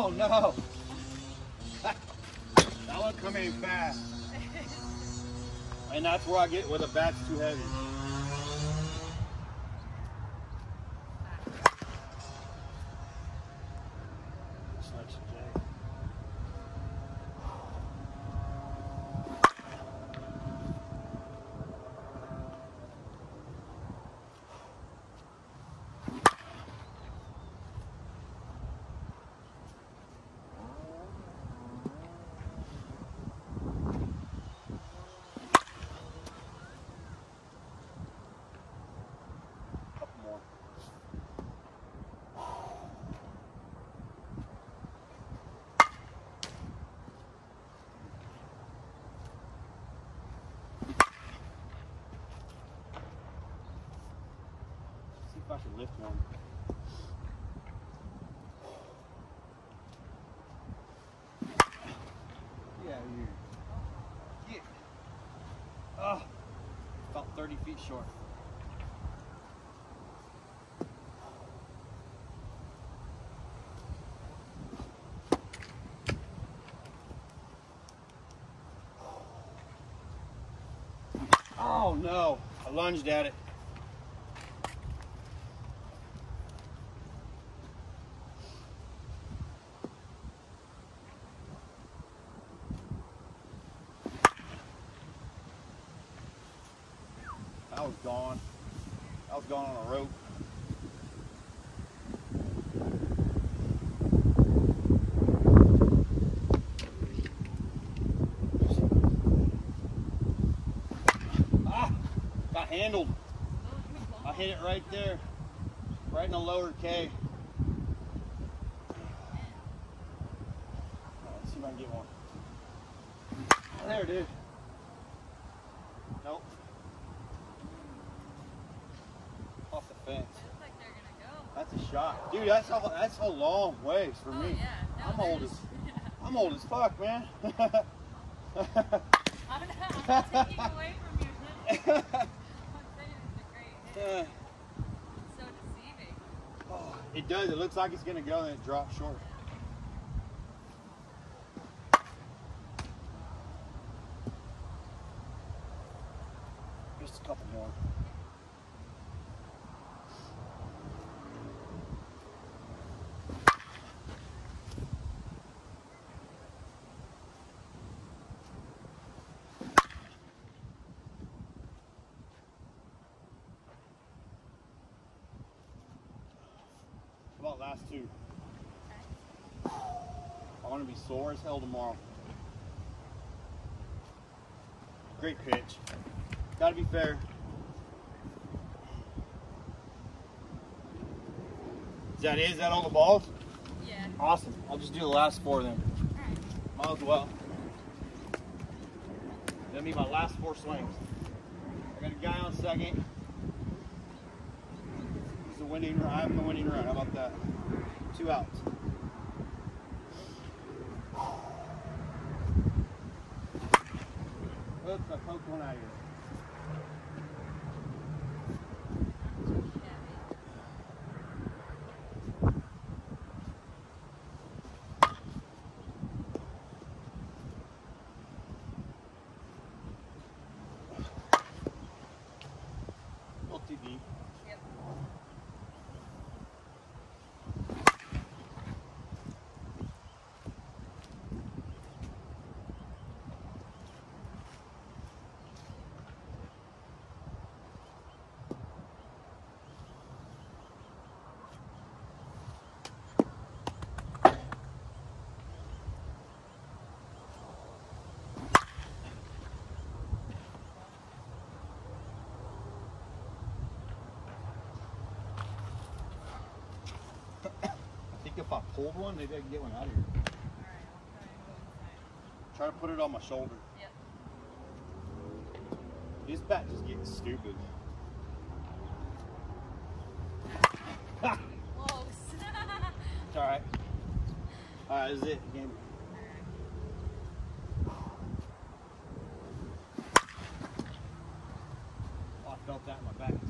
Oh no! That one come in fast. And that's where I get where the bat's too heavy. I should lift one. Yeah, you. Yeah. Oh, about 30 feet short. Oh no! I lunged at it. I was gone. I was gone on a rope. Ah! Got handled. I hit it right there. Right in the lower K. Let's see if I can get one. There it is. Nope. Off the fence. It looks like they're gonna go. That's a shot, dude. That's a long ways for me. Yeah. No, I'm old as fuck, man. I'm not taking away from you. I'm saying it's a great hit. It's so deceiving. Oh, it does. It looks like it's gonna go and it drops short. Just a couple more. About last two. Okay. I want to be sore as hell tomorrow. Great pitch. Gotta be fair. Is that all the balls? Yeah. Awesome. I'll just do the last four then. Alright. Might as well. That'll be my last four swings. I got a guy on second. He's the winning run. I'm the winning run. How about that? 2 outs. Oops, I poked one out of here. TV. Yep. If I pulled one, maybe I can get one out of here. Alright, I'll try and go inside. Try to put it on my shoulder. Yep. This bat just getting stupid. Close. It's alright. Alright, this is it. Game. Oh, I felt that in my back.